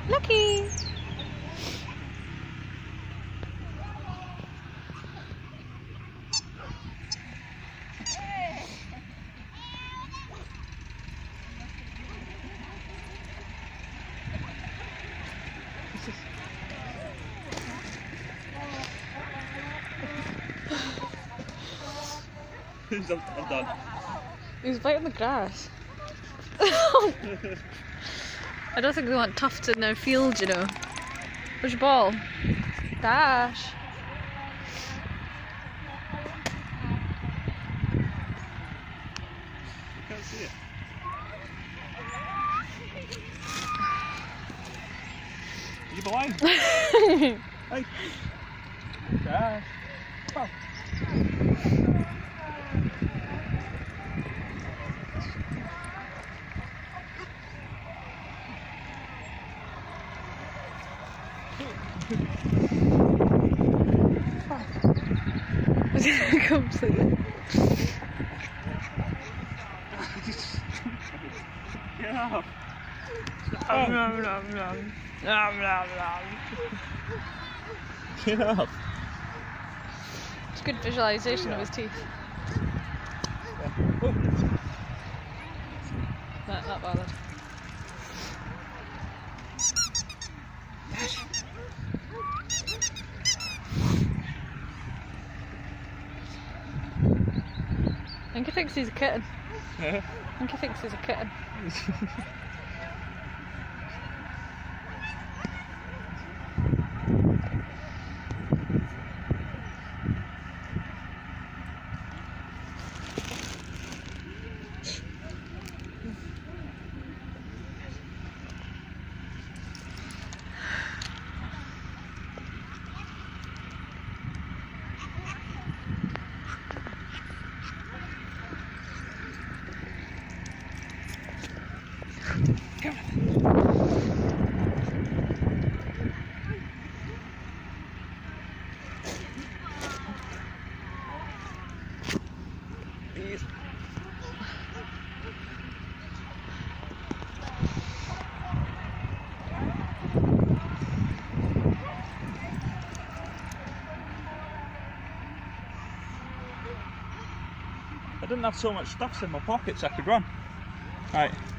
Lucky! I'm done. He's biting the grass. I don't think they want tufts in their field, you know. Where's your ball? Dash. I can't see it. You blind? Hey. Dash. Oh. Completely. Get up. Nom, nom, nom. Nom, nom, nom. Get up. It's good visualization of his teeth. Oh. Not bothered. I think he thinks he's a kitten. Yeah. I think he thinks he's a kitten. Come on. Please. I didn't have so much stuff in my pockets I could run. Right.